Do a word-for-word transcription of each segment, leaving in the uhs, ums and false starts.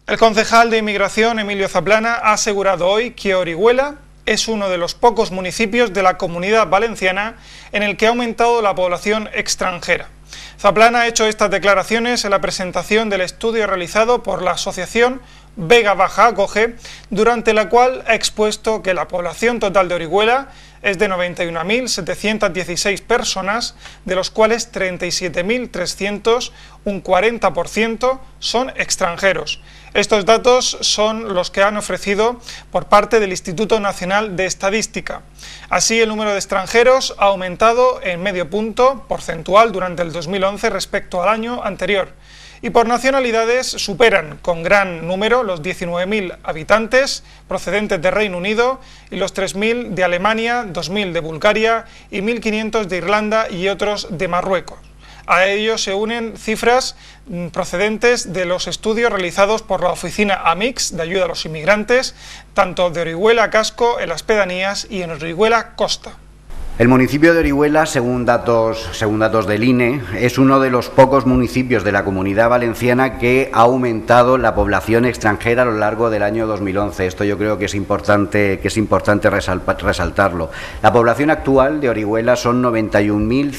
El concejal de Inmigración, Emilio Zaplana, ha asegurado hoy que Orihuela es uno de los pocos municipios de la Comunidad Valenciana en el que ha aumentado la población extranjera. Zaplana ha hecho estas declaraciones en la presentación del estudio realizado por la asociación Vega Baja Acoge, durante la cual ha expuesto que la población total de Orihuela es de noventa y una mil setecientas dieciséis personas, de los cuales treinta y siete mil trescientos, un cuarenta por ciento, son extranjeros. Estos datos son los que han ofrecido por parte del Instituto Nacional de Estadística. Así, el número de extranjeros ha aumentado en medio punto porcentual durante el dos mil once respecto al año anterior. Y por nacionalidades superan con gran número los diecinueve mil habitantes procedentes de Reino Unido y los tres mil de Alemania, dos mil de Bulgaria y mil quinientos de Irlanda y otros de Marruecos. A ello se unen cifras procedentes de los estudios realizados por la oficina AMIX de ayuda a los inmigrantes, tanto de Orihuela Casco en las pedanías y en Orihuela Costa. El municipio de Orihuela, según datos, según datos del I N E, es uno de los pocos municipios de la Comunidad Valenciana que ha aumentado la población extranjera a lo largo del año dos mil once. Esto yo creo que es importante, que es importante resaltarlo. La población actual de Orihuela son noventa y un mil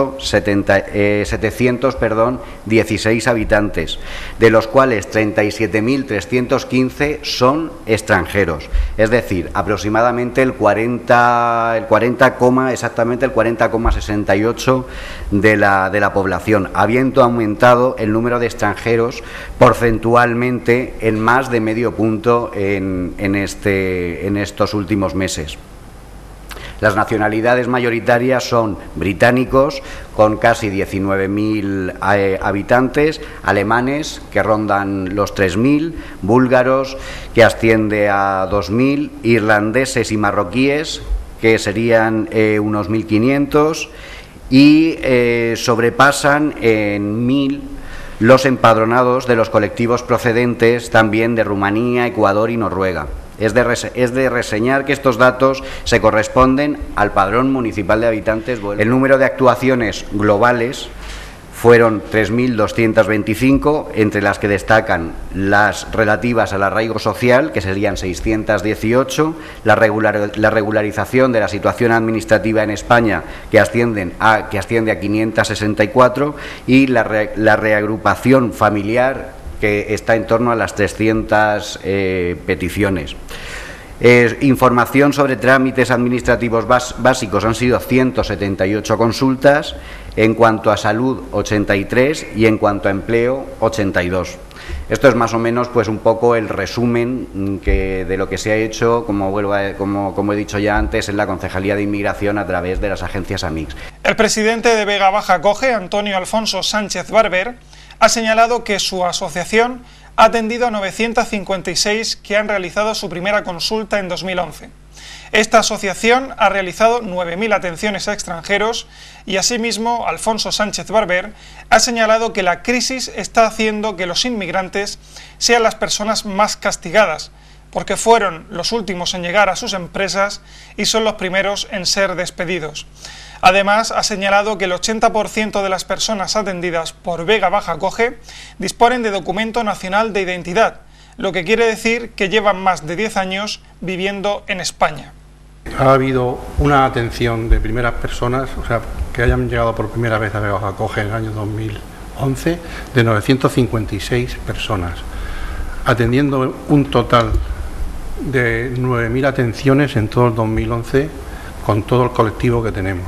setecientos dieciséis habitantes, de los cuales treinta y siete mil trescientos quince son extranjeros, es decir, aproximadamente el cuarenta, el cuarenta, exactamente el cuarenta coma sesenta y ocho de la, de la población, habiendo aumentado el número de extranjeros porcentualmente en más de medio punto en, en, este, en estos últimos meses. Las nacionalidades mayoritarias son británicos, con casi diecinueve mil eh, habitantes, alemanes, que rondan los tres mil, búlgaros, que asciende a dos mil, irlandeses y marroquíes, que serían eh, unos mil quinientos, y eh, sobrepasan en mil los empadronados de los colectivos procedentes también de Rumanía, Ecuador y Noruega. Es de, es de reseñar que estos datos se corresponden al padrón municipal de habitantes. El número de actuaciones globales fueron tres mil doscientas veinticinco, entre las que destacan las relativas al arraigo social, que serían seiscientas dieciocho, la, regular, la regularización de la situación administrativa en España, que, ascienden a, que asciende a quinientas sesenta y cuatro, y la, re, la reagrupación familiar, que está en torno a las trescientas eh, peticiones. Eh, información sobre trámites administrativos bas, básicos han sido ciento setenta y ocho consultas, en cuanto a salud ochenta y tres y en cuanto a empleo ochenta y dos. Esto es más o menos pues un poco el resumen que, de lo que se ha hecho, como, vuelvo a, como, como he dicho ya antes, en la Concejalía de Inmigración a través de las agencias AMIX. El presidente de Vega Baja Acoge, Antonio Alfonso Sánchez Barber, ha señalado que su asociación ha atendido a novecientas cincuenta y seis que han realizado su primera consulta en dos mil once. Esta asociación ha realizado nueve mil atenciones a extranjeros y asimismo Alfonso Sánchez Barber ha señalado que la crisis está haciendo que los inmigrantes sean las personas más castigadas, porque fueron los últimos en llegar a sus empresas y son los primeros en ser despedidos. Además, ha señalado que el ochenta por ciento de las personas atendidas por Vega Baja Acoge disponen de documento nacional de identidad, lo que quiere decir que llevan más de diez años viviendo en España. Ha habido una atención de primeras personas, o sea, que hayan llegado por primera vez a Vega Baja Acoge en el año dos mil once, de novecientas cincuenta y seis personas, atendiendo un total de nueve mil atenciones en todo el dos mil once con todo el colectivo que tenemos.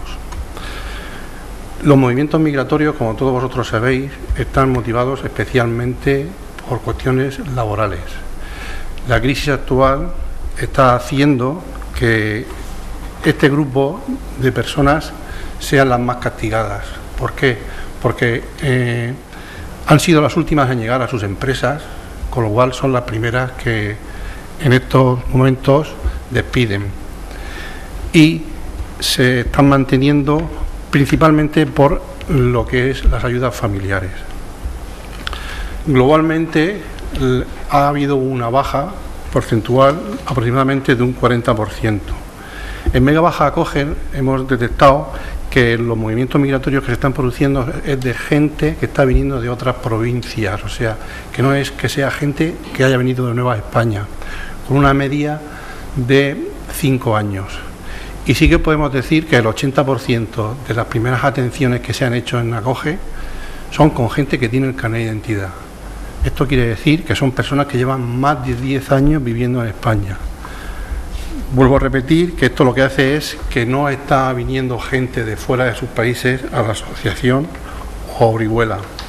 Los movimientos migratorios, como todos vosotros sabéis, están motivados especialmente por cuestiones laborales. La crisis actual está haciendo que este grupo de personas sean las más castigadas. ¿Por qué? Porque eh, han sido las últimas en llegar a sus empresas, con lo cual son las primeras que en estos momentos despiden. Y se están manteniendo principalmente por lo que es las ayudas familiares. Globalmente ha habido una baja porcentual aproximadamente de un cuarenta por ciento. En Vega Baja Acoge hemos detectado que los movimientos migratorios que se están produciendo es de gente que está viniendo de otras provincias, o sea, que no es que sea gente que haya venido de Nueva España, con una media de cinco años. Y sí que podemos decir que el ochenta por ciento de las primeras atenciones que se han hecho en Acoge son con gente que tiene el carnet de identidad. Esto quiere decir que son personas que llevan más de diez años viviendo en España. Vuelvo a repetir que esto lo que hace es que no está viniendo gente de fuera de sus países a la asociación o a Orihuela.